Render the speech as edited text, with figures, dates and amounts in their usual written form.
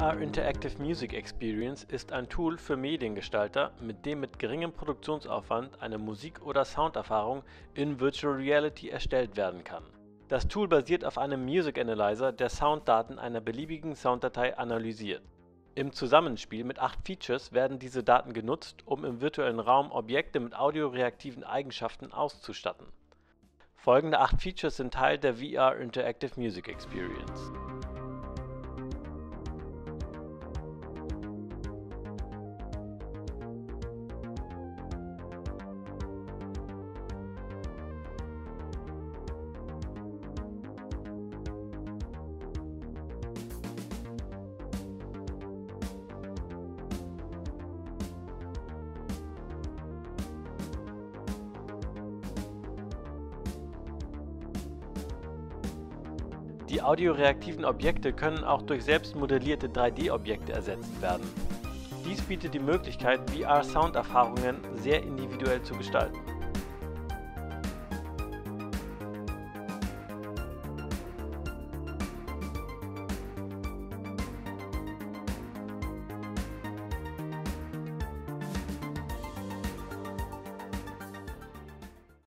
VR Interactive Music Experience ist ein Tool für Mediengestalter, mit dem mit geringem Produktionsaufwand eine Musik- oder Sounderfahrung in Virtual Reality erstellt werden kann. Das Tool basiert auf einem Music Analyzer, der Sounddaten einer beliebigen Sounddatei analysiert. Im Zusammenspiel mit 8 Features werden diese Daten genutzt, um im virtuellen Raum Objekte mit audioreaktiven Eigenschaften auszustatten. Folgende 8 Features sind Teil der VR Interactive Music Experience. Die audioreaktiven Objekte können auch durch selbst modellierte 3D-Objekte ersetzt werden. Dies bietet die Möglichkeit, VR-Sounderfahrungen sehr individuell zu gestalten.